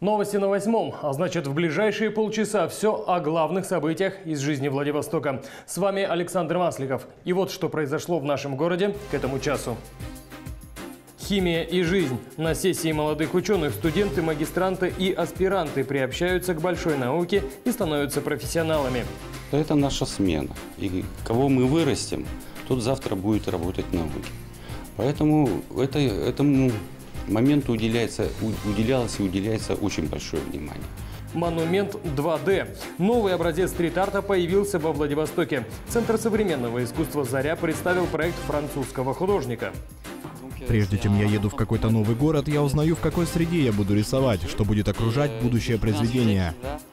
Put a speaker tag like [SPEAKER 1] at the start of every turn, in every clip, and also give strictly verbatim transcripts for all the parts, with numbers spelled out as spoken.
[SPEAKER 1] Новости на восьмом, а значит в ближайшие полчаса все о главных событиях из жизни Владивостока. С вами Александр Масликов. И вот что произошло в нашем городе к этому часу. Химия и жизнь. На сессии молодых ученых студенты, магистранты и аспиранты приобщаются к большой науке и становятся профессионалами.
[SPEAKER 2] Это наша смена. И кого мы вырастим, тот завтра будет работать в науке. Поэтому это, этому моменту уделяется, уделялось и уделяется очень большое внимание.
[SPEAKER 1] Монумент два дэ. Новый образец стрит-арта появился во Владивостоке. Центр современного искусства «Заря» представил проект французского художника.
[SPEAKER 3] Прежде чем я еду в какой-то новый город, я узнаю, в какой среде я буду рисовать, что будет окружать будущее произведение.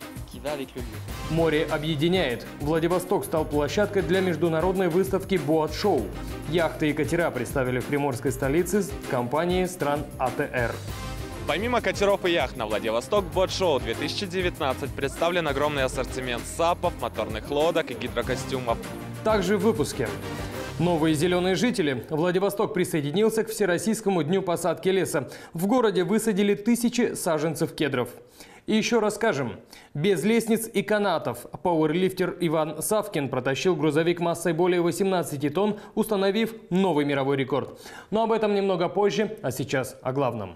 [SPEAKER 1] Море объединяет. Владивосток стал площадкой для международной выставки «Боат-шоу». Яхты и катера представили в приморской столице компании стран а тэ эр.
[SPEAKER 4] Помимо катеров и яхт на Владивосток Боат-шоу две тысячи девятнадцать представлен огромный ассортимент сапов, моторных лодок и гидрокостюмов.
[SPEAKER 1] Также в выпуске. Новые зеленые жители. Владивосток присоединился к Всероссийскому дню посадки леса. В городе высадили тысячи саженцев кедров. И еще расскажем. Без лестниц и канатов пауэрлифтер Иван Савкин протащил грузовик массой более восемнадцати тонн, установив новый мировой рекорд. Но об этом немного позже, а сейчас о главном.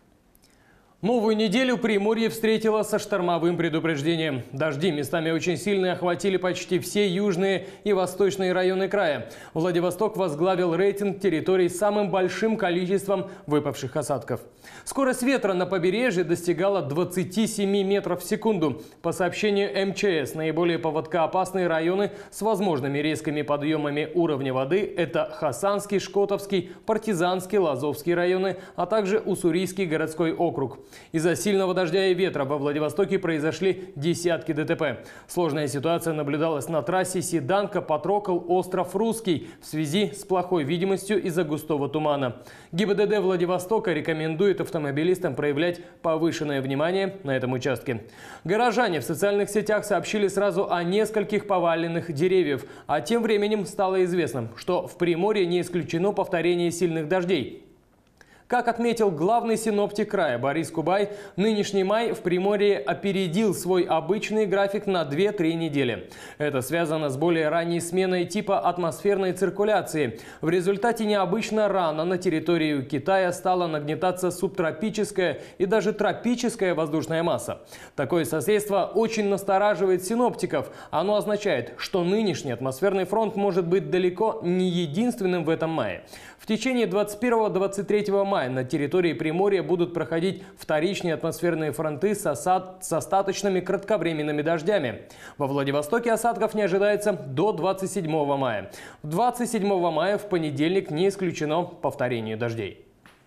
[SPEAKER 1] Новую неделю Приморье встретило со штормовым предупреждением. Дожди местами очень сильные охватили почти все южные и восточные районы края. Владивосток возглавил рейтинг территорий с самым большим количеством выпавших осадков. Скорость ветра на побережье достигала двадцати семи метров в секунду. По сообщению эм че эс, наиболее поводкоопасные районы с возможными резкими подъемами уровня воды – это Хасанский, Шкотовский, Партизанский, Лазовский районы, а также Уссурийский городской округ. Из-за сильного дождя и ветра во Владивостоке произошли десятки дэ тэ пэ. Сложная ситуация наблюдалась на трассе Седанка-Патрокол, остров Русский в связи с плохой видимостью из-за густого тумана. гэ и бэ дэ дэ Владивостока рекомендует автомобилистам проявлять повышенное внимание на этом участке. Горожане в социальных сетях сообщили сразу о нескольких поваленных деревьев, а тем временем стало известно, что в Приморье не исключено повторение сильных дождей. Как отметил главный синоптик края Борис Кубай, нынешний май в Приморье опередил свой обычный график на две-три недели. Это связано с более ранней сменой типа атмосферной циркуляции. В результате необычно рано на территорию Китая стала нагнетаться субтропическая и даже тропическая воздушная масса. Такое соседство очень настораживает синоптиков. Оно означает, что нынешний атмосферный фронт может быть далеко не единственным в этом мае. В течение двадцать первого — двадцать третьего мая на территории Приморья будут проходить вторичные атмосферные фронты с, осад... с остаточными кратковременными дождями. Во Владивостоке осадков не ожидается до двадцать седьмого мая. двадцать седьмого мая в понедельник не исключено повторение дождей.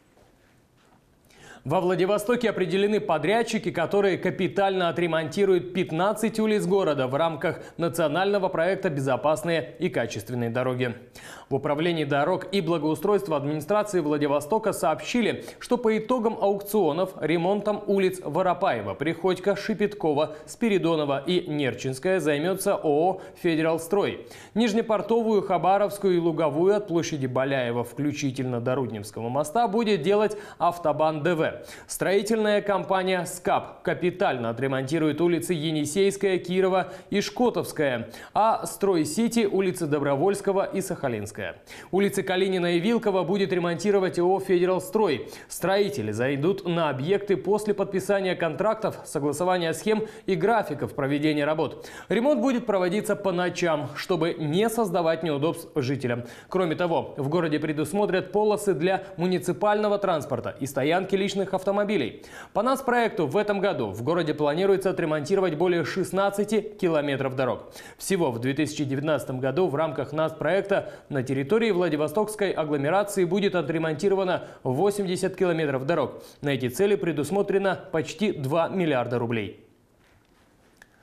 [SPEAKER 1] Во Владивостоке определены подрядчики, которые капитально отремонтируют пятнадцать улиц города в рамках национального проекта «Безопасные и качественные дороги». В Управлении дорог и благоустройства администрации Владивостока сообщили, что по итогам аукционов ремонтом улиц Воропаева, Приходько, Шепеткова, Спиридонова и Нерчинская займется о о о «Федерал Строй». Нижнепортовую, Хабаровскую и Луговую от площади Баляева включительно до Рудневского моста будет делать Автобан дэ вэ. Строительная компания «СКАП» капитально отремонтирует улицы Енисейская, Кирова и Шкотовская, а «Строй-Сити» улицы Добровольского и Сахалинская. Улицы Калинина и Вилкова будет ремонтировать о о о «Федерал Строй». Строители зайдут на объекты после подписания контрактов, согласования схем и графиков проведения работ. Ремонт будет проводиться по ночам, чтобы не создавать неудобств жителям. Кроме того, в городе предусмотрят полосы для муниципального транспорта и стоянки личных автомобилей. По нацпроекту в этом году в городе планируется отремонтировать более шестнадцати километров дорог. Всего в две тысячи девятнадцатом году в рамках нацпроекта на территории Владивостокской агломерации будет отремонтировано восемьдесят километров дорог. На эти цели предусмотрено почти два миллиарда рублей.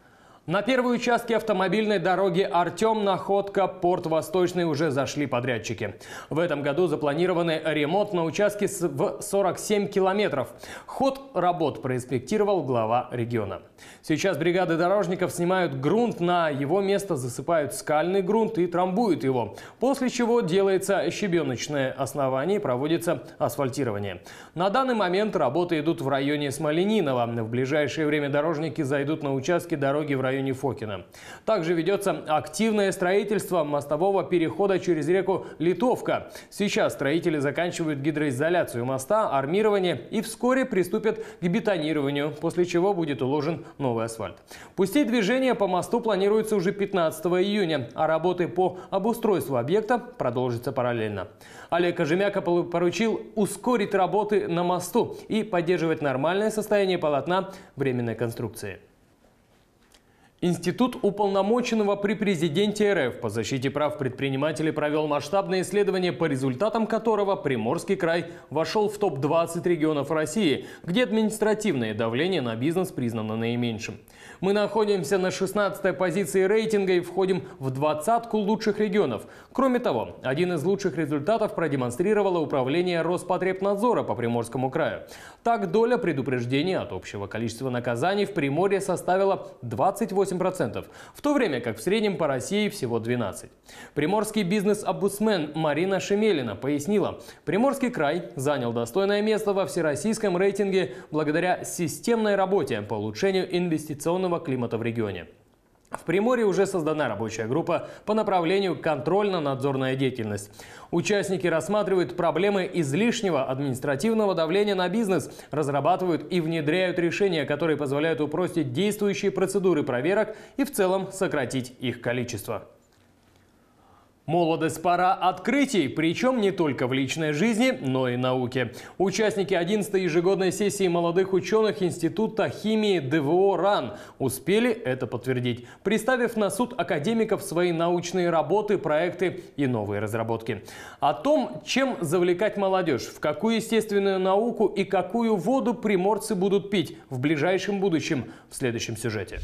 [SPEAKER 1] На первые участки автомобильной дороги Артем-Находка, Порт Восточный уже зашли подрядчики. В этом году запланированы ремонт на участке в сорок семь километров. Ход работ проинспектировал глава региона. Сейчас бригады дорожников снимают грунт, на его место засыпают скальный грунт и трамбуют его. После чего делается щебеночное основание и проводится асфальтирование. На данный момент работы идут в районе Смоленинова. В ближайшее время дорожники зайдут на участки дороги в районе Фокина. Также ведется активное строительство мостового перехода через реку Литовка. Сейчас строители заканчивают гидроизоляцию моста, армирование и вскоре приступят к бетонированию, после чего будет уложен новый асфальт. Пустить движение по мосту планируется уже пятнадцатого июня, а работы по обустройству объекта продолжатся параллельно. Олег Кожемяка поручил ускорить работы на мосту и поддерживать нормальное состояние полотна временной конструкции. Институт уполномоченного при президенте РФ по защите прав предпринимателей провел масштабное исследование, по результатам которого Приморский край вошел в топ двадцать регионов России, где административное давление на бизнес признано наименьшим. Мы находимся на шестнадцатой позиции рейтинга и входим в двадцатку лучших регионов. Кроме того, один из лучших результатов продемонстрировало управление Роспотребнадзора по Приморскому краю. Так, доля предупреждений от общего количества наказаний в Приморье составила двадцать восемь процентов, в то время как в среднем по России всего двенадцать процентов. Приморский бизнес-омбудсмен Марина Шемелина пояснила, Приморский край занял достойное место во всероссийском рейтинге благодаря системной работе по улучшению инвестиционного климата в регионе. В Приморье уже создана рабочая группа по направлению контрольно-надзорная деятельность. Участники рассматривают проблемы излишнего административного давления на бизнес, разрабатывают и внедряют решения, которые позволяют упростить действующие процедуры проверок и в целом сократить их количество. Молодость – пора открытий, причем не только в личной жизни, но и науке. Участники одиннадцатой ежегодной сессии молодых ученых Института химии ДВО РАН успели это подтвердить, представив на суд академиков свои научные работы, проекты и новые разработки. О том, чем завлекать молодежь, в какую естественную науку и какую воду приморцы будут пить в ближайшем будущем, в следующем сюжете.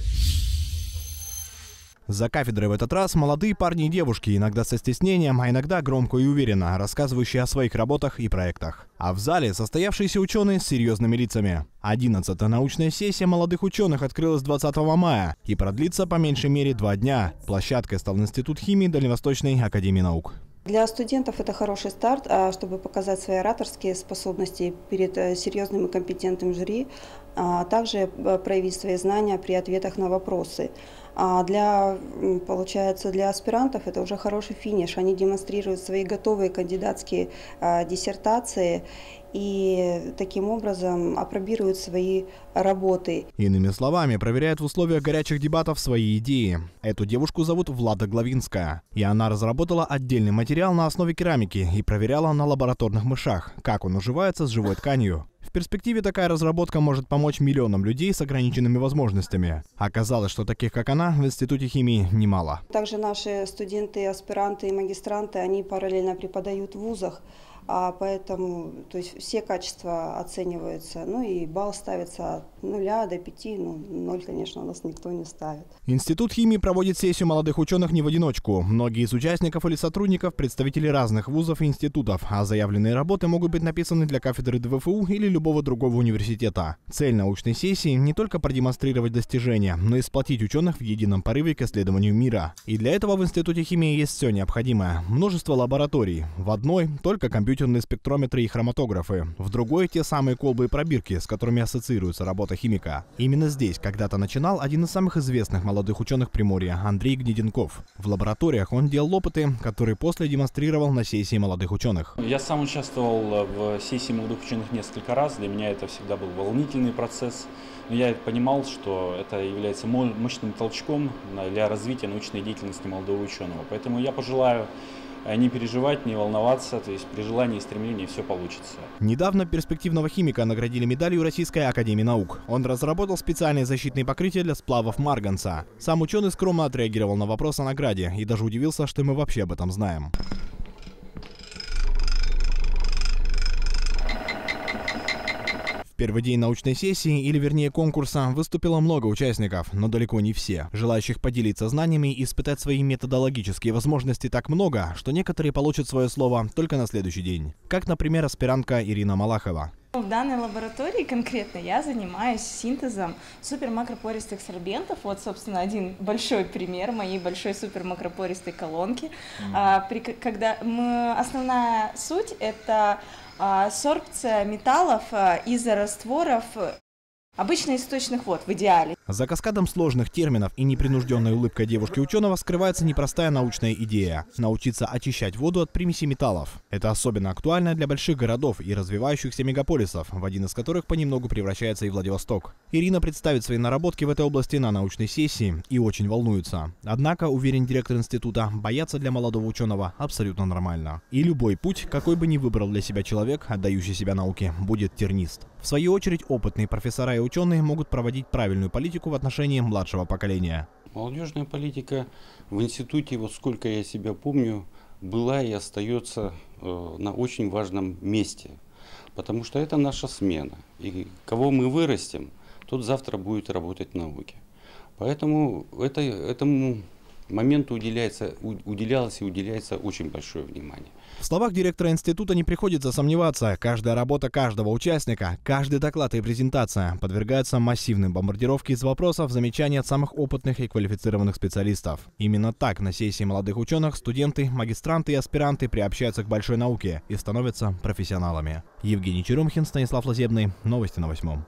[SPEAKER 3] За кафедрой в этот раз молодые парни и девушки, иногда со стеснением, а иногда громко и уверенно, рассказывающие о своих работах и проектах. А в зале состоявшиеся ученые с серьезными лицами. одиннадцатая научная сессия молодых ученых открылась двадцатого мая и продлится по меньшей мере два дня. Площадкой стал Институт химии Дальневосточной академии наук.
[SPEAKER 5] Для студентов это хороший старт, чтобы показать свои ораторские способности перед серьезным и компетентным жюри, а также проявить свои знания при ответах на вопросы. А для, получается, для аспирантов это уже хороший финиш. Они демонстрируют свои готовые кандидатские а, диссертации и таким образом апробируют свои работы.
[SPEAKER 3] Иными словами, проверяют в условиях горячих дебатов свои идеи. Эту девушку зовут Влада Главинская. И она разработала отдельный материал на основе керамики и проверяла на лабораторных мышах, как он уживается с живой тканью. В перспективе такая разработка может помочь миллионам людей с ограниченными возможностями. Оказалось, что таких, как она, в Институте химии немало.
[SPEAKER 5] Также наши студенты, аспиранты и магистранты, они параллельно преподают в вузах. А поэтому, то есть, все качества оцениваются, ну и балл ставится от нуля до пяти, ну ноль, конечно, у нас никто не ставит.
[SPEAKER 3] Институт химии проводит сессию молодых ученых не в одиночку. Многие из участников или сотрудников – представители разных вузов и институтов, а заявленные работы могут быть написаны для кафедры ДВФУ или любого другого университета. Цель научной сессии – не только продемонстрировать достижения, но и сплотить ученых в едином порыве к исследованию мира. И для этого в Институте химии есть все необходимое. Множество лабораторий. В одной – только компьютер. Компьютерные спектрометры и хроматографы. В другой – те самые колбы и пробирки, с которыми ассоциируется работа химика. Именно здесь когда-то начинал один из самых известных молодых ученых Приморья – Андрей Гнеденков. В лабораториях он делал опыты, которые после демонстрировал на сессии молодых ученых.
[SPEAKER 6] Я сам участвовал в сессии молодых ученых несколько раз. Для меня это всегда был волнительный процесс. Но я понимал, что это является мощным толчком для развития научной деятельности молодого ученого. Поэтому я пожелаю не переживать, не волноваться, то есть при желании и стремлении все получится.
[SPEAKER 3] Недавно перспективного химика наградили медалью Российской академии наук. Он разработал специальные защитные покрытия для сплавов марганца. Сам ученый скромно отреагировал на вопрос о награде и даже удивился, что мы вообще об этом знаем. В первый день научной сессии, или вернее конкурса, выступило много участников, но далеко не все. Желающих поделиться знаниями и испытать свои методологические возможности так много, что некоторые получат свое слово только на следующий день. Как, например, аспирантка Ирина Малахова.
[SPEAKER 7] В данной лаборатории конкретно я занимаюсь синтезом супермакропористых сорбентов. Вот, собственно, один большой пример моей большой супермакропористой колонки. Mm-hmm. а, при, когда мы, основная суть – это а, сорбция металлов а, из растворов обычно источных вод в идеале.
[SPEAKER 3] За каскадом сложных терминов и непринужденной улыбкой девушки-ученого скрывается непростая научная идея – научиться очищать воду от примесей металлов. Это особенно актуально для больших городов и развивающихся мегаполисов, в один из которых понемногу превращается и Владивосток. Ирина представит свои наработки в этой области на научной сессии и очень волнуется. Однако, уверен директор института, бояться для молодого ученого абсолютно нормально. И любой путь, какой бы ни выбрал для себя человек, отдающий себя науке, будет тернист. В свою очередь, опытные профессора и ученые могут проводить правильную политику в отношении младшего поколения.
[SPEAKER 2] Молодежная политика в институте, вот сколько я себя помню, была и остается э, на очень важном месте. Потому что это наша смена. И кого мы вырастим, тот завтра будет работать в науке. Поэтому это, этому моменту уделяется, уделялось и уделяется очень большое внимание.
[SPEAKER 3] В словах директора института не приходится сомневаться. Каждая работа каждого участника, каждый доклад и презентация подвергаются массивной бомбардировке из вопросов, замечаний от самых опытных и квалифицированных специалистов. Именно так на сессии молодых ученых студенты, магистранты и аспиранты приобщаются к большой науке и становятся профессионалами. Евгений Черемхин, Станислав Лазебный. Новости на восьмом.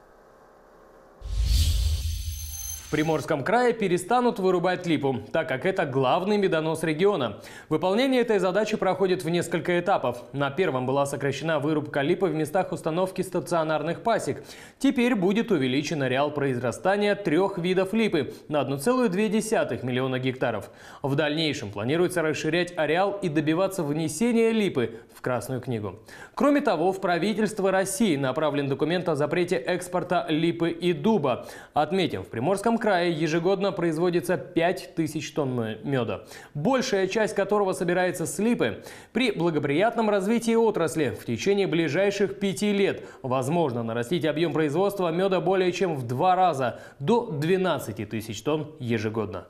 [SPEAKER 1] В Приморском крае перестанут вырубать липу, так как это главный медонос региона. Выполнение этой задачи проходит в несколько этапов. На первом была сокращена вырубка липы в местах установки стационарных пасек. Теперь будет увеличен ареал произрастания трех видов липы на одна целая две десятых миллиона гектаров. В дальнейшем планируется расширять ареал и добиваться внесения липы в Красную книгу. Кроме того, в правительство России направлен документ о запрете экспорта липы и дуба. Отметим, в Приморском крае ежегодно производится пять тысяч тонн меда, большая часть которого собирается с липы. При благоприятном развитии отрасли в течение ближайших пяти лет возможно нарастить объем производства меда более чем в два раза, до двенадцати тысяч тонн ежегодно.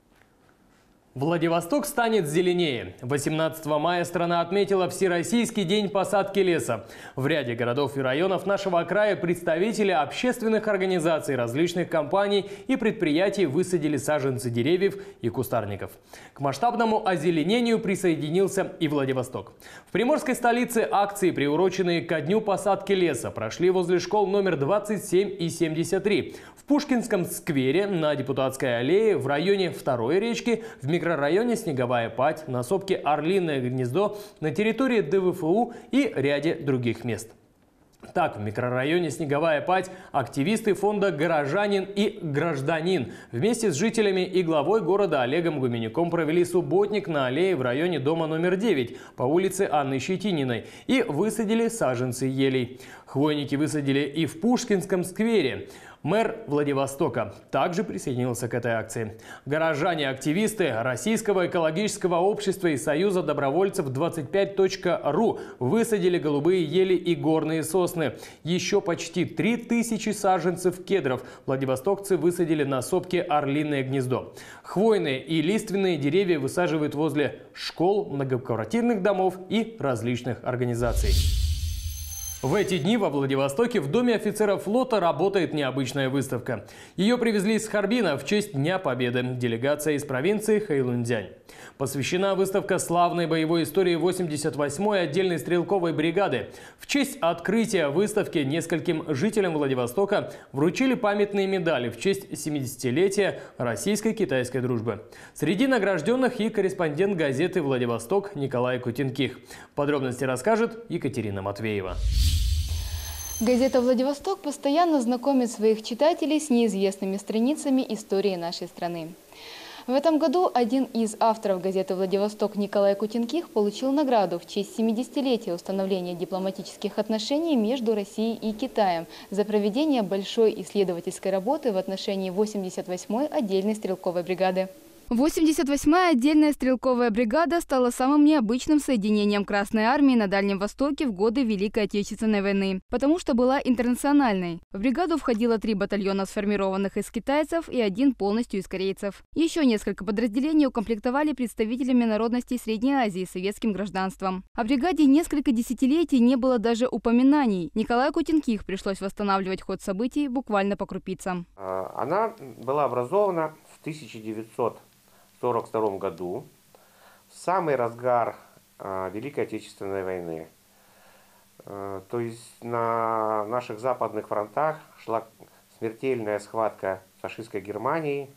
[SPEAKER 1] Владивосток станет зеленее. восемнадцатого мая страна отметила Всероссийский день посадки леса. В ряде городов и районов нашего края представители общественных организаций, различных компаний и предприятий высадили саженцы деревьев и кустарников. К масштабному озеленению присоединился и Владивосток. В приморской столице акции, приуроченные ко дню посадки леса, прошли возле школ номер двадцать семь и семьдесят три. В Пушкинском сквере, на Депутатской аллее, в районе Второй речки, в микрорайоне Снеговая Падь, на сопке Орлиное гнездо, на территории ДВФУ и ряде других мест. Так, в микрорайоне Снеговая Падь активисты фонда «Горожанин и гражданин» вместе с жителями и главой города Олегом Гуменюком провели субботник на аллее в районе дома номер девять по улице Анны Щетининой и высадили саженцы елей. Хвойники высадили и в Пушкинском сквере. Мэр Владивостока также присоединился к этой акции. Горожане-активисты Российского экологического общества и Союза добровольцев двадцать пять точка ру высадили голубые ели и горные сосны. Еще почти три тысячи саженцев кедров владивостокцы высадили на сопке Орлиное гнездо. Хвойные и лиственные деревья высаживают возле школ, многоквартирных домов и различных организаций. В эти дни во Владивостоке в Доме офицеров флота работает необычная выставка. Ее привезли из Харбина в честь Дня Победы. Делегация из провинции Хэйлунцзянь. Посвящена выставка славной боевой истории восемьдесят восьмой отдельной стрелковой бригады. В честь открытия выставки нескольким жителям Владивостока вручили памятные медали в честь семидесятилетия российско-китайской дружбы. Среди награжденных и корреспондент газеты «Владивосток» Николай Кутенких. Подробности расскажет Екатерина Матвеева.
[SPEAKER 8] Газета «Владивосток» постоянно знакомит своих читателей с неизвестными страницами истории нашей страны. В этом году один из авторов газеты «Владивосток» Николай Кутенких получил награду в честь семидесятилетия установления дипломатических отношений между Россией и Китаем за проведение большой исследовательской работы в отношении восемьдесят восьмой отдельной стрелковой бригады. восемьдесят восьмая отдельная стрелковая бригада стала самым необычным соединением Красной армии на Дальнем Востоке в годы Великой Отечественной войны, потому что была интернациональной. В бригаду входило три батальона, сформированных из китайцев, и один полностью из корейцев. Еще несколько подразделений укомплектовали представителями народностей Средней Азии с советским гражданством. О бригаде несколько десятилетий не было даже упоминаний. Николаю Кутенких пришлось восстанавливать ход событий буквально по крупицам.
[SPEAKER 9] Она была образована в тысяча девятьсот сорок втором году, в самый разгар э, Великой Отечественной войны. Э, то есть на наших западных фронтах шла смертельная схватка с фашистской Германией.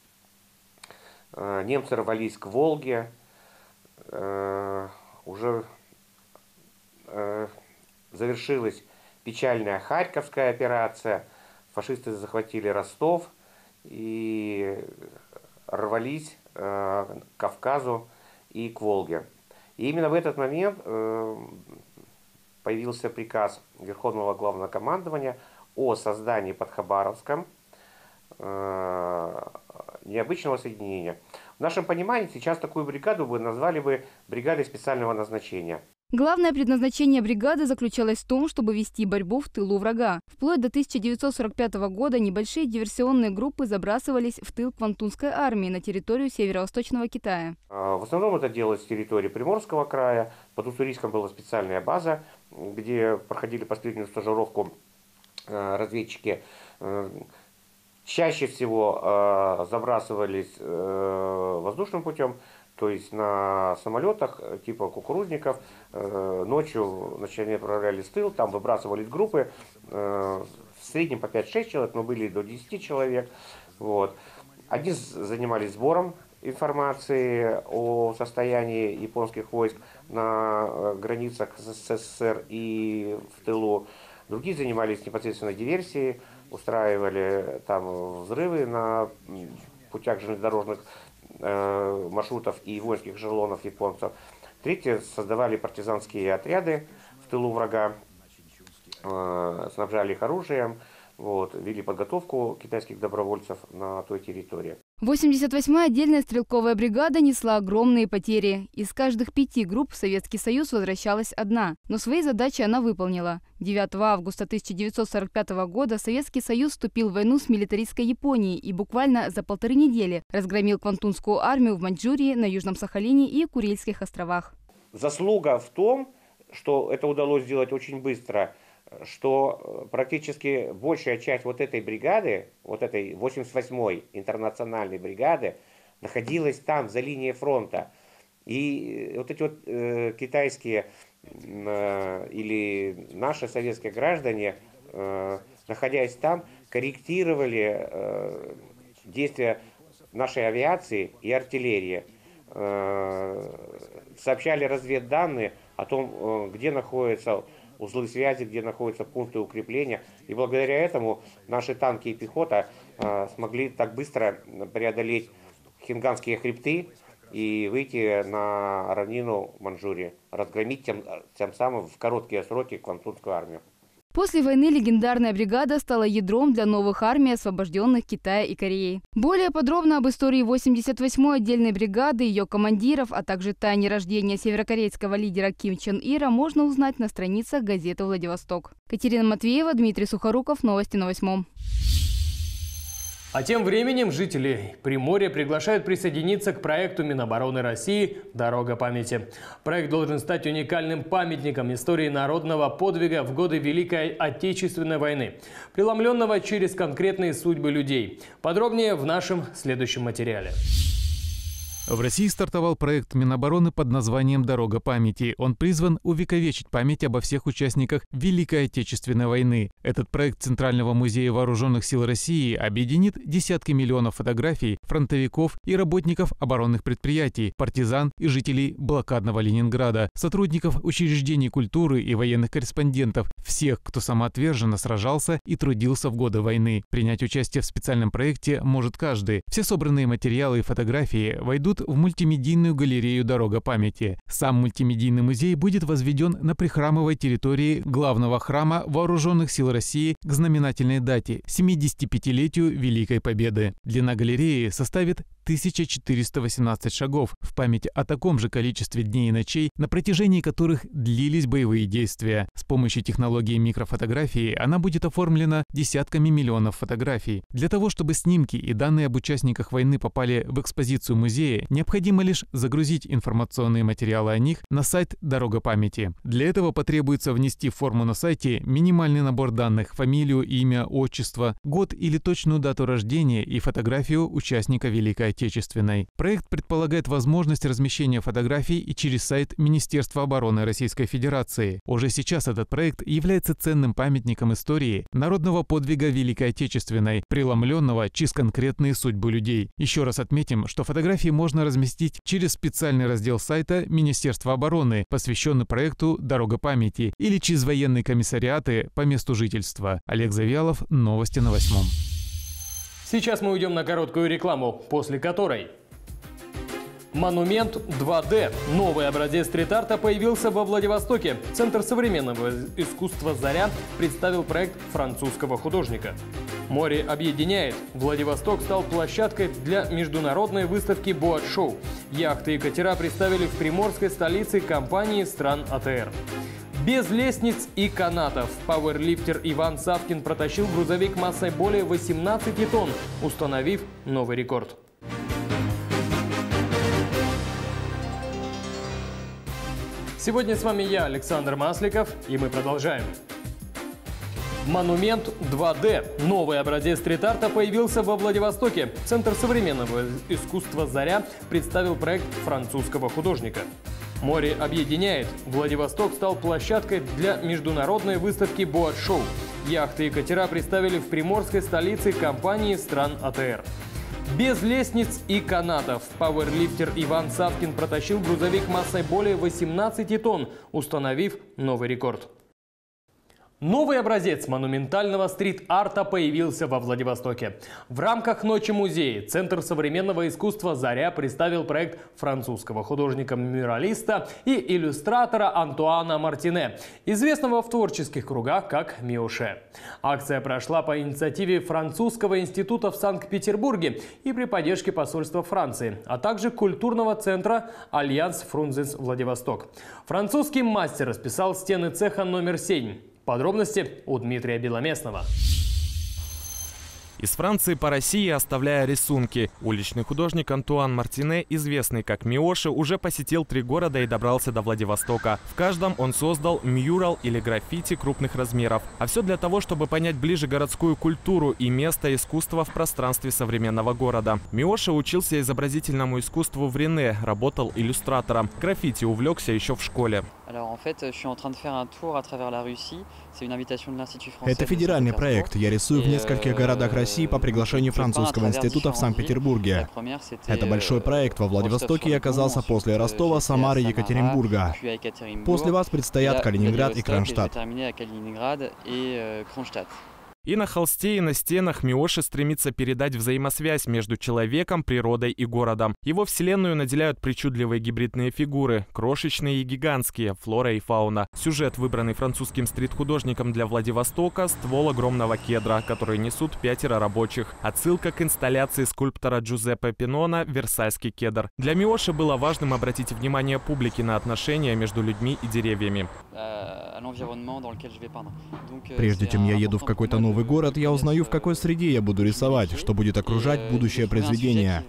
[SPEAKER 9] Э, немцы рвались к Волге. Э, уже э, завершилась печальная Харьковская операция. Фашисты захватили Ростов и рвались к Кавказу и к Волге. И именно в этот момент появился приказ Верховного Главнокомандования о создании под Хабаровском необычного соединения. В нашем понимании сейчас такую бригаду бы назвали бы бригадой специального назначения.
[SPEAKER 8] Главное предназначение бригады заключалось в том, чтобы вести борьбу в тылу врага. Вплоть до тысяча девятьсот сорок пятого года небольшие диверсионные группы забрасывались в тыл Квантунской армии на территорию северо-восточного Китая.
[SPEAKER 9] В основном это делалось с территории Приморского края. Под Уссурийском была специальная база, где проходили последнюю стажировку разведчики. Чаще всего забрасывались воздушным путем, то есть на самолетах типа кукурузников. Ночью значит, они отправлялись в тыл, там выбрасывались группы, в среднем по пять-шесть человек, но были до десяти человек. Вот. Одни занимались сбором информации о состоянии японских войск на границах с СССР и в тылу. Другие занимались непосредственно диверсией, устраивали там взрывы на путях железнодорожных э, маршрутов и воинских эшелонов японцев. Третьи создавали партизанские отряды в тылу врага, э, снабжали их оружием, вот, вели подготовку китайских добровольцев на той территории.
[SPEAKER 8] восемьдесят восьмая отдельная стрелковая бригада несла огромные потери. Из каждых пяти групп в Советский Союз возвращалась одна. Но свои задачи она выполнила. девятого августа тысяча девятьсот сорок пятого года Советский Союз вступил в войну с милитаристской Японией и буквально за полторы недели разгромил Квантунскую армию в Маньчжурии, на Южном Сахалине и Курильских островах.
[SPEAKER 9] Заслуга в том, что это удалось сделать очень быстро, что практически большая часть вот этой бригады, вот этой восемьдесят восьмой интернациональной бригады, находилась там, за линией фронта. И вот эти вот э, китайские э, или наши советские граждане, э, находясь там, корректировали э, действия нашей авиации и артиллерии, э, сообщали разведданные о том, э, где находятся узлы связи, где находятся пункты укрепления. И благодаря этому наши танки и пехота э, смогли так быстро преодолеть Хинганские хребты и выйти на равнину Маньчжурии, разгромить тем, тем самым в короткие сроки Квантунскую армию.
[SPEAKER 8] После войны легендарная бригада стала ядром для новых армий, освобожденных Китая и Кореей. Более подробно об истории восемьдесят восьмой отдельной бригады, ее командиров, а также тайне рождения северокорейского лидера Ким Чен Ира можно узнать на страницах газеты «Владивосток». Катерина Матвеева, Дмитрий Сухоруков. Новости на восьмом.
[SPEAKER 1] А тем временем жители Приморья приглашают присоединиться к проекту Минобороны России «Дорога памяти». Проект должен стать уникальным памятником истории народного подвига в годы Великой Отечественной войны, преломленного через конкретные судьбы людей. Подробнее в нашем следующем материале.
[SPEAKER 10] В России стартовал проект Минобороны под названием «Дорога памяти». Он призван увековечить память обо всех участниках Великой Отечественной войны. Этот проект Центрального музея вооруженных сил России объединит десятки миллионов фотографий фронтовиков и работников оборонных предприятий, партизан и жителей блокадного Ленинграда, сотрудников учреждений культуры и военных корреспондентов, всех, кто самоотверженно сражался и трудился в годы войны. Принять участие в специальном проекте может каждый. Все собранные материалы и фотографии войдут в мультимедийную галерею «Дорога памяти». Сам мультимедийный музей будет возведен на прихрамовой территории главного храма Вооруженных сил России к знаменательной дате – семидесятипятилетию Великой Победы. Длина галереи составит тысяча четыреста восемнадцать шагов в память о таком же количестве дней и ночей, на протяжении которых длились боевые действия. С помощью технологии микрофотографии она будет оформлена десятками миллионов фотографий. Для того, чтобы снимки и данные об участниках войны попали в экспозицию музея, необходимо лишь загрузить информационные материалы о них на сайт «Дорога памяти». Для этого потребуется внести в форму на сайте минимальный набор данных: фамилию, имя, отчество, год или точную дату рождения и фотографию участника Великой Отечественной. Проект предполагает возможность размещения фотографий и через сайт Министерства обороны Российской Федерации. Уже сейчас этот проект является ценным памятником истории народного подвига Великой Отечественной, преломленного через конкретные судьбы людей. Еще раз отметим, что фотографии можно разместить через специальный раздел сайта Министерства обороны, посвященный проекту «Дорога памяти», или через военные комиссариаты по месту жительства. Олег Завьялов, новости на восьмом.
[SPEAKER 1] Сейчас мы уйдем на короткую рекламу, после которой... Монумент два дэ. Новый образец стрит-арта появился во Владивостоке. Центр современного искусства «Заря» представил проект французского художника. Море объединяет. Владивосток стал площадкой для международной выставки «Боат-шоу». Яхты и катера представили в приморской столице компании стран а тэ эр. Без лестниц и канатов. Пауэрлифтер Иван Савкин протащил грузовик массой более восемнадцати тонн, установив новый рекорд. Сегодня с вами я, Александр Масликов, и мы продолжаем. Монумент два дэ. Новый образец стрит-арта появился во Владивостоке. Центр современного искусства «Заря» представил проект французского художника. Море объединяет. Владивосток стал площадкой для международной выставки «Боат-шоу». Яхты и катера представили в приморской столице компании стран а тэ эр. Без лестниц и канатов. Пауэрлифтер Иван Савкин протащил грузовик массой более восемнадцати тонн, установив новый рекорд. Новый образец монументального стрит-арта появился во Владивостоке. В рамках Ночи музея Центр современного искусства «Заря» представил проект французского художника-мюралиста и иллюстратора Антуана Мартине, известного в творческих кругах как Миоше. Акция прошла по инициативе Французского института в Санкт-Петербурге и при поддержке посольства Франции, а также культурного центра «Альянс Фрунзенс Владивосток». Французский мастер расписал стены цеха номер семь. Подробности у Дмитрия Беломестного.
[SPEAKER 4] Из Франции по России, оставляя рисунки. Уличный художник Антуан Мартине, известный как Миоше, уже посетил три города и добрался до Владивостока. В каждом он создал мюрал или граффити крупных размеров. А все для того, чтобы понять ближе городскую культуру и место искусства в пространстве современного города. Миоше учился изобразительному искусству в Рене, работал иллюстратором. Граффити увлекся еще в школе.
[SPEAKER 3] Это федеральный проект. Я рисую в нескольких городах России по приглашению Французского института в Санкт-Петербурге. Это большой проект. Во Владивостоке я оказался после Ростова, Самары, Екатеринбурга. После вас предстоят Калининград и Кронштадт.
[SPEAKER 4] И на холсте, и на стенах Миоше стремится передать взаимосвязь между человеком, природой и городом. Его вселенную наделяют причудливые гибридные фигуры, крошечные и гигантские, флора и фауна. Сюжет, выбранный французским стрит-художником для Владивостока, ствол огромного кедра, который несут пятеро рабочих. Отсылка к инсталляции скульптора Джузеппе Пинона «Версальский кедр». Для Миоше было важным обратить внимание публики на отношения между людьми и деревьями.
[SPEAKER 3] Прежде чем я еду в какой-то новый город, я узнаю, в какой среде я буду рисовать, что будет окружать будущее произведение.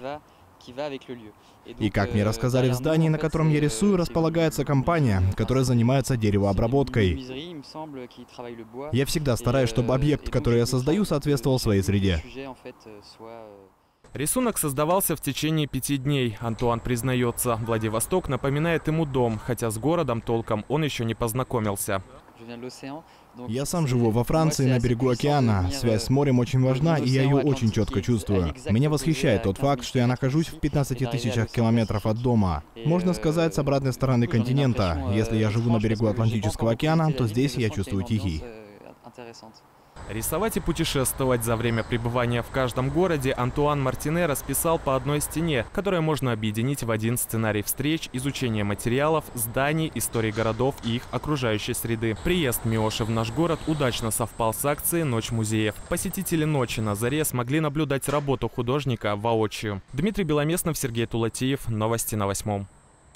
[SPEAKER 3] И как мне рассказали, в здании, на котором я рисую, располагается компания, которая занимается деревообработкой. Я всегда стараюсь, чтобы объект, который я создаю, соответствовал своей среде.
[SPEAKER 4] Рисунок создавался в течение пяти дней. Антуан признается, Владивосток напоминает ему дом, хотя с городом толком он еще не познакомился.
[SPEAKER 3] Я сам живу во Франции, на берегу океана. Связь с морем очень важна, и я ее очень четко чувствую. Меня восхищает тот факт, что я нахожусь в пятнадцати тысячах километров от дома. Можно сказать, с обратной стороны континента. Если я живу на берегу Атлантического океана, то здесь я чувствую Тихий.
[SPEAKER 4] Рисовать и путешествовать за время пребывания в каждом городе Антуан Мартине расписал по одной стене, которую можно объединить в один сценарий встреч, изучения материалов, зданий, истории городов и их окружающей среды. Приезд Миоши в наш город удачно совпал с акцией «Ночь музеев». Посетители «Ночи на заре» смогли наблюдать работу художника воочию. Дмитрий Беломеснов, Сергей Тулатиев. Новости на восьмом.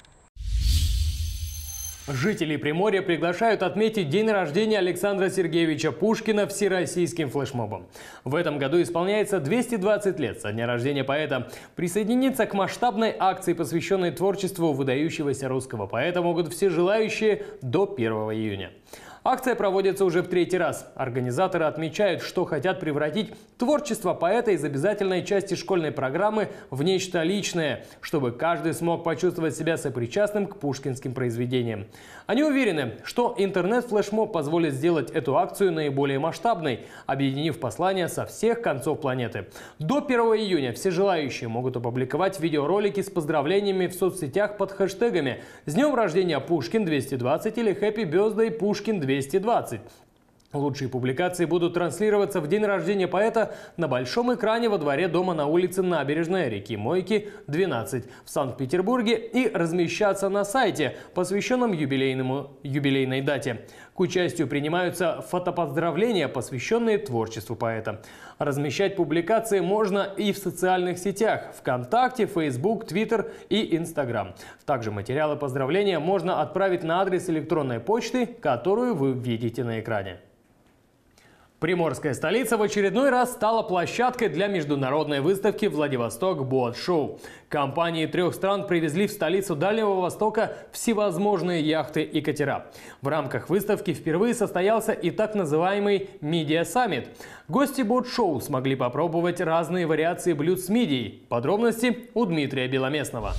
[SPEAKER 1] Жители Приморья приглашают отметить день рождения Александра Сергеевича Пушкина всероссийским флешмобом. В этом году исполняется двести двадцать лет со дня рождения поэта. Присоединиться к масштабной акции, посвященной творчеству выдающегося русского поэта, могут все желающие до первого июня. Акция проводится уже в третий раз. Организаторы отмечают, что хотят превратить творчество поэта из обязательной части школьной программы в нечто личное, чтобы каждый смог почувствовать себя сопричастным к пушкинским произведениям. Они уверены, что интернет-флешмоб позволит сделать эту акцию наиболее масштабной, объединив послания со всех концов планеты. До первого июня все желающие могут опубликовать видеоролики с поздравлениями в соцсетях под хэштегами «С днем рождения Пушкин двести двадцать» или «Happy Birthday Пушкин двести двадцать». Лучшие публикации будут транслироваться в день рождения поэта на большом экране во дворе дома на улице Набережная реки Мойки, двенадцать в Санкт-Петербурге и размещаться на сайте, посвященном юбилейному, юбилейной дате. К участию принимаются фотопоздравления, посвященные творчеству поэта. Размещать публикации можно и в социальных сетях – ВКонтакте, Фейсбук, Твиттер и Инстаграм. Также материалы поздравления можно отправить на адрес электронной почты, которую вы видите на экране. Приморская столица в очередной раз стала площадкой для международной выставки «Владивосток Бот Шоу». Компании трех стран привезли в столицу Дальнего Востока всевозможные яхты и катера. В рамках выставки впервые состоялся и так называемый «Мидия Саммит». Гости Бот Шоу смогли попробовать разные вариации блюд с мидией. Подробности у Дмитрия Беломеснова.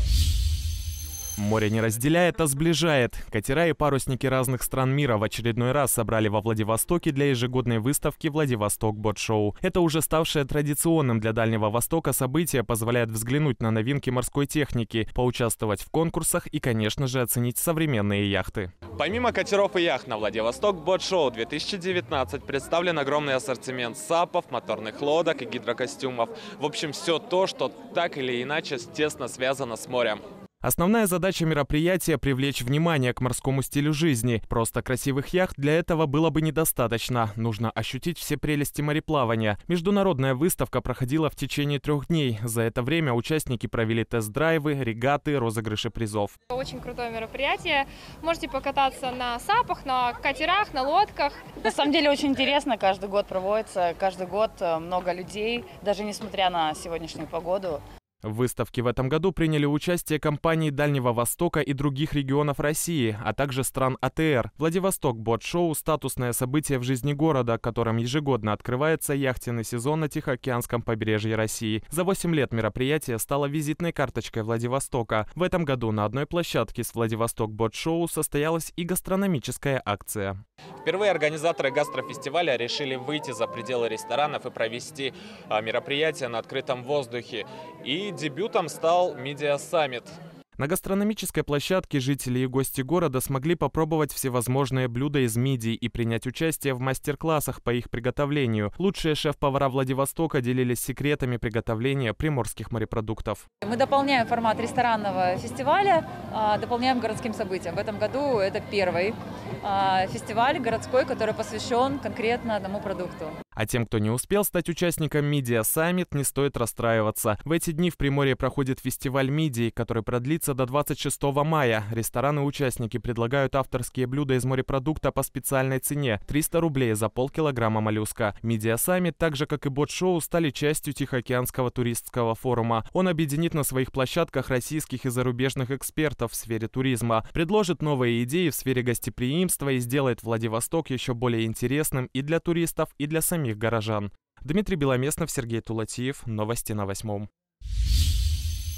[SPEAKER 4] Море не разделяет, а сближает. Катера и парусники разных стран мира в очередной раз собрали во Владивостоке для ежегодной выставки «Владивосток Бот Шоу». Это уже ставшее традиционным для Дальнего Востока событие позволяет взглянуть на новинки морской техники, поучаствовать в конкурсах и, конечно же, оценить современные яхты. Помимо катеров и яхт на Владивосток Бот Шоу две тысячи девятнадцать представлен огромный ассортимент сапов, моторных лодок и гидрокостюмов. В общем, все то, что так или иначе тесно связано с морем. Основная задача мероприятия – привлечь внимание к морскому стилю жизни. Просто красивых яхт для этого было бы недостаточно. Нужно ощутить все прелести мореплавания. Международная выставка проходила в течение трех дней. За это время участники провели тест-драйвы, регаты, розыгрыши призов.
[SPEAKER 11] Очень крутое мероприятие. Можете покататься на сапах, на катерах, на лодках.
[SPEAKER 12] На самом деле очень интересно. Каждый год проводится. Каждый год много людей, даже несмотря на сегодняшнюю погоду.
[SPEAKER 4] В выставке в этом году приняли участие компании Дальнего Востока и других регионов России, а также стран А Тэ Эр. Владивосток Бот Шоу – статусное событие в жизни города, которым ежегодно открывается яхтенный сезон на Тихоокеанском побережье России. За восемь лет мероприятие стало визитной карточкой Владивостока. В этом году на одной площадке с Владивосток Бот Шоу состоялась и гастрономическая акция. Впервые организаторы гастрофестиваля решили выйти за пределы ресторанов и провести мероприятие на открытом воздухе. И дебютом стал Мидия Саммит. На гастрономической площадке жители и гости города смогли попробовать всевозможные блюда из мидий и принять участие в мастер-классах по их приготовлению. Лучшие шеф-повара Владивостока делились секретами приготовления приморских морепродуктов.
[SPEAKER 12] Мы дополняем формат ресторанного фестиваля, дополняем городским событиям. В этом году это первый фестиваль городской, который посвящен конкретно одному продукту.
[SPEAKER 4] А тем, кто не успел стать участником Мидия Саммит, не стоит расстраиваться. В эти дни в Приморье проходит фестиваль мидий, который продлится до двадцать шестого мая. Рестораны и участники предлагают авторские блюда из морепродукта по специальной цене – триста рублей за полкилограмма моллюска. Мидия Саммит, так же как и Бот Шоу, стали частью Тихоокеанского туристского форума. Он объединит на своих площадках российских и зарубежных экспертов в сфере туризма, предложит новые идеи в сфере гостеприимства и сделает Владивосток еще более интересным и для туристов, и для самих горожан. Дмитрий Беломеснов, Сергей Тулатиев. Новости на восьмом.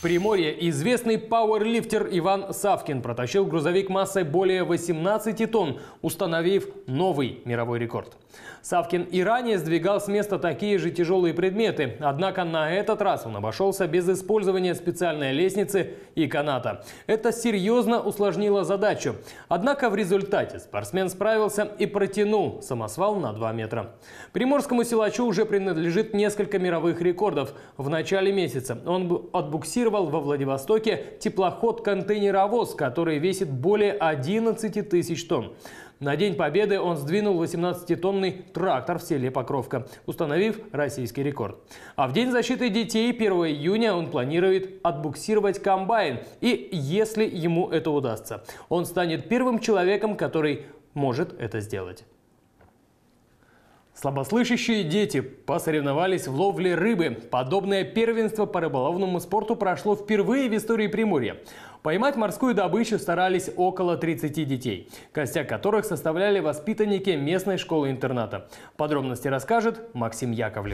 [SPEAKER 1] Приморье известный пауэрлифтер Иван Савкин протащил грузовик массой более восемнадцати тонн, установив новый мировой рекорд. Савкин и ранее сдвигал с места такие же тяжелые предметы, однако на этот раз он обошелся без использования специальной лестницы и каната. Это серьезно усложнило задачу. Однако в результате спортсмен справился и протянул самосвал на два метра. Приморскому силачу уже принадлежит несколько мировых рекордов. В начале месяца он отбуксировал во Владивостоке теплоход-контейнеровоз, который весит более одиннадцати тысяч тонн. На День Победы он сдвинул восемнадцатитонный трактор в селе Покровка, установив российский рекорд. А в День защиты детей первого июня он планирует отбуксировать комбайн. И если ему это удастся, он станет первым человеком, который может это сделать. Слабослышащие дети посоревновались в ловле рыбы. Подобное первенство по рыболовному спорту прошло впервые в истории Приморья. Поймать морскую добычу старались около тридцати детей, костяк которых составляли воспитанники местной школы-интерната. Подробности расскажет Максим Яковлев.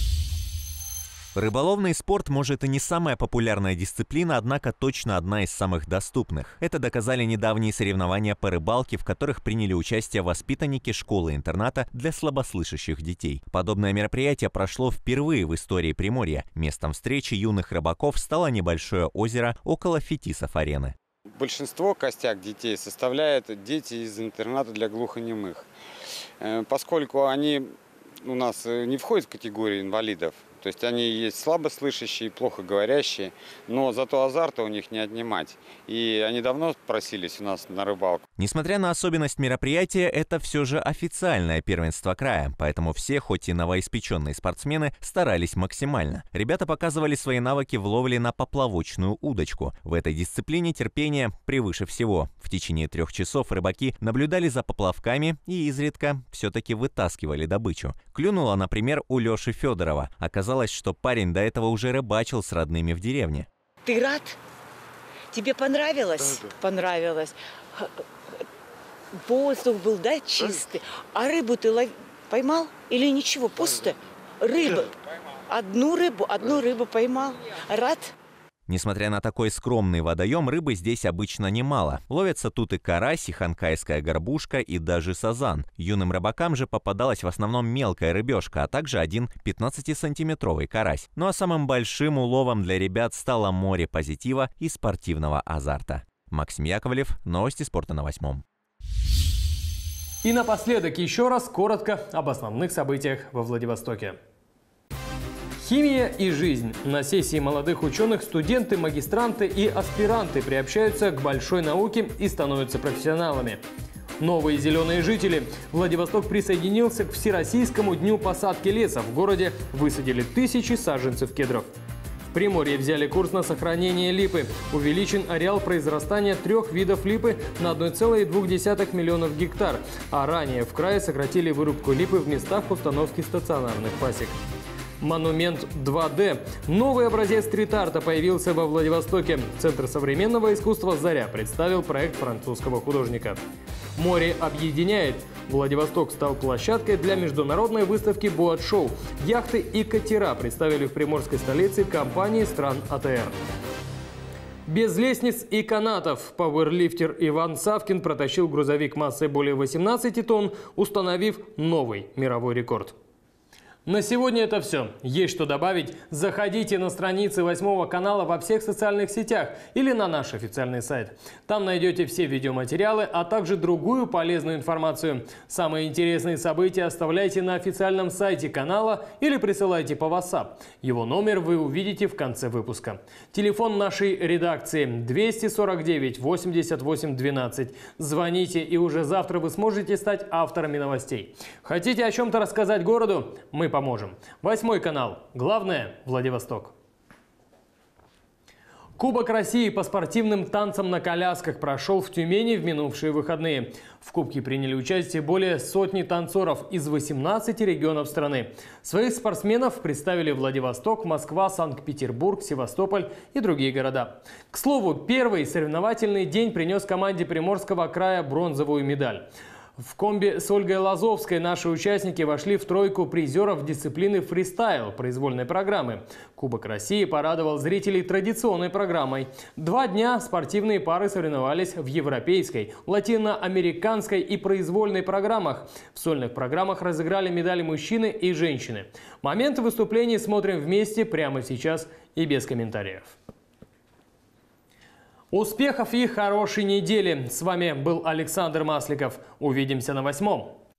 [SPEAKER 13] Рыболовный спорт, может, и не самая популярная дисциплина, однако точно одна из самых доступных. Это доказали недавние соревнования по рыбалке, в которых приняли участие воспитанники школы-интерната для слабослышащих детей. Подобное мероприятие прошло впервые в истории Приморья. Местом встречи юных рыбаков стало небольшое озеро около Фетисов-арены.
[SPEAKER 14] Большинство костяк детей составляют дети из интерната для глухонемых, поскольку они у нас не входят в категорию инвалидов. То есть они есть слабослышащие, плохо говорящие, но зато азарта у них не отнимать. И они давно просились у нас на рыбалку.
[SPEAKER 13] Несмотря на особенность мероприятия, это все же официальное первенство края. Поэтому все, хоть и новоиспеченные спортсмены, старались максимально. Ребята показывали свои навыки в ловле на поплавочную удочку. В этой дисциплине терпение превыше всего. В течение трех часов рыбаки наблюдали за поплавками и изредка все-таки вытаскивали добычу. Клюнуло, например, у Леши Федорова. Оказалось, что парень до этого уже рыбачил с родными в деревне.
[SPEAKER 15] Ты рад? Тебе понравилось? Да, да. Понравилось. Воздух был, да, чистый. А рыбу ты лов... поймал или ничего? Пусто? Рыба. Одну рыбу, одну рыбу поймал. Рад?
[SPEAKER 13] Несмотря на такой скромный водоем, рыбы здесь обычно немало. Ловятся тут и карась, и ханкайская горбушка, и даже сазан. Юным рыбакам же попадалась в основном мелкая рыбешка, а также один пятнадцатисантиметровый карась. Ну а самым большим уловом для ребят стало море позитива и спортивного азарта. Максим Яковлев, новости спорта на восьмом.
[SPEAKER 1] И напоследок еще раз коротко об основных событиях во Владивостоке. Химия и жизнь. На сессии молодых ученых студенты, магистранты и аспиранты приобщаются к большой науке и становятся профессионалами. Новые зеленые жители. Владивосток присоединился к Всероссийскому дню посадки леса. В городе высадили тысячи саженцев кедров. В Приморье взяли курс на сохранение липы. Увеличен ареал произрастания трех видов липы на одна целая две десятых миллионов гектар. А ранее в крае сократили вырубку липы в местах установки стационарных пасек. Монумент два дэ. Новый образец стрит-арта появился во Владивостоке. Центр современного искусства «Заря» представил проект французского художника. Море объединяет. Владивосток стал площадкой для международной выставки «Боат-шоу». Яхты и катера представили в приморской столице компании стран а тэ эр. Без лестниц и канатов пауэрлифтер Иван Савкин протащил грузовик массой более восемнадцати тонн, установив новый мировой рекорд. На сегодня это все. Есть что добавить? Заходите на страницы восьмого канала во всех социальных сетях или на наш официальный сайт. Там найдете все видеоматериалы, а также другую полезную информацию. Самые интересные события оставляйте на официальном сайте канала или присылайте по WhatsApp. Его номер вы увидите в конце выпуска. Телефон нашей редакции двести сорок девять восемьдесят восемь двенадцать. Звоните, и уже завтра вы сможете стать авторами новостей. Хотите о чем-то рассказать городу? Мы поможем. Восьмой канал. Главное – Владивосток. Кубок России по спортивным танцам на колясках прошел в Тюмени в минувшие выходные. В Кубке приняли участие более сотни танцоров из восемнадцати регионов страны. Своих спортсменов представили Владивосток, Москва, Санкт-Петербург, Севастополь и другие города. К слову, первый соревновательный день принес команде Приморского края бронзовую медаль. В комби с Ольгой Лазовской наши участники вошли в тройку призеров дисциплины фристайл произвольной программы. Кубок России порадовал зрителей традиционной программой. Два дня спортивные пары соревновались в европейской, латиноамериканской и произвольной программах. В сольных программах разыграли медали мужчины и женщины. Моменты выступлений смотрим вместе прямо сейчас и без комментариев. Успехов и хорошей недели! С вами был Александр Масликов. Увидимся на восьмом.